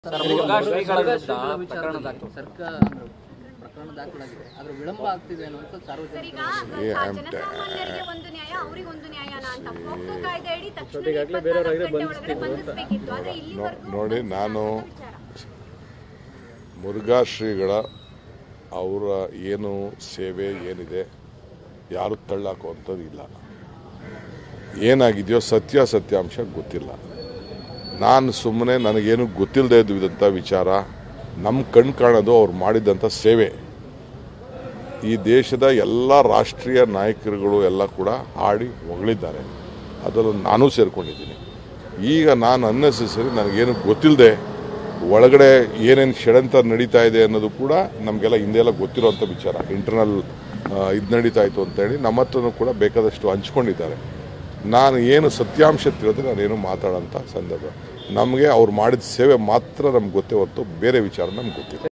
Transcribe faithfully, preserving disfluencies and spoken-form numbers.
ಸರ್ಕಾರ ಪ್ರಕರಣ ದಾಖಲಾಗಿದೆ ಆದ್ರೆ ವಿಳಂಬ ಆಗ್ತಿದೆ ಅನ್ನುವಂತ ಸಾರ್ವಜನಿಕ ಜನಸಾಮಾನ್ಯರಿಗೆ ಒಂದು ನ್ಯಾಯ ಅವರಿಗೆ ಒಂದು ನ್ಯಾಯನ ಅಂತ ಪೋಕ್ಸೋ ಕಾಯ್ದೆ ಅಡಿ ತಕ್ಷಣ ಬಂಧಿಸಬೇಕಿತ್ತು ಆದ್ರೆ ಇಲ್ಲಿವರೆಗೂ ನೋಡಿ ನಾನು ಮುರುಘಾ ಶ್ರೀಗಳ ಅವರ ಏನು ಸೇವೆ ಏನಿದೆ ಯಾರು ತಳ್ಳಾಕುವಂಥದ್ದು ಇಲ್ಲ. ಏನಾಗಿದೆಯೋ ಸತ್ಯ ಸತ್ಯಾಂಶ ಗೊತ್ತಿಲ್ಲ. ನಾನು ಸುಮ್ಮನೆ ನನಗೇನು ಗೊತ್ತಿಲ್ಲದೆ ಇದ್ದಂಥ ವಿಚಾರ ನಮ್ಮ ಕಣ್ ಕಾಣೋದು ಅವ್ರು ಮಾಡಿದಂಥ ಸೇವೆ. ಈ ದೇಶದ ಎಲ್ಲ ರಾಷ್ಟ್ರೀಯ ನಾಯಕರುಗಳು ಎಲ್ಲ ಕೂಡ ಹಾಡಿ ಹೊಗಳಿದ್ದಾರೆ, ಅದರಲ್ಲೂ ನಾನೂ ಸೇರ್ಕೊಂಡಿದ್ದೀನಿ. ಈಗ ನಾನು ಅನ್ನೆಸೆಸರಿ ನನಗೇನು ಗೊತ್ತಿಲ್ಲದೆ ಒಳಗಡೆ ಏನೇನು ಷಡ್ಯಂತ್ರ ನಡೀತಾ ಇದೆ ಅನ್ನೋದು ಕೂಡ ನಮಗೆಲ್ಲ ಹಿಂದೆಲ್ಲ ಗೊತ್ತಿರೋಂಥ ವಿಚಾರ. ಇಂಟರ್ನಲ್ ಇದು ನಡೀತಾ ಇತ್ತು ಅಂತೇಳಿ ನಮ್ಮ ಹತ್ರನೂ ಕೂಡ ಬೇಕಾದಷ್ಟು ಹಂಚ್ಕೊಂಡಿದ್ದಾರೆ. ನಾನು ಏನು ಸತ್ಯಾಂಶ ತಿಳಿದ್ರೆ ನಾನೇನು ಮಾತಾಡೋಂಥ ಸಂದರ್ಭ. ನಮಗೆ ಅವ್ರು ಮಾಡಿದ ಸೇವೆ ಮಾತ್ರ ನಮ್ಗೆ ಗೊತ್ತೇ ಹೊರತು ಬೇರೆ ವಿಚಾರ ನಮ್ಗೆ ಗೊತ್ತಿಲ್ಲ.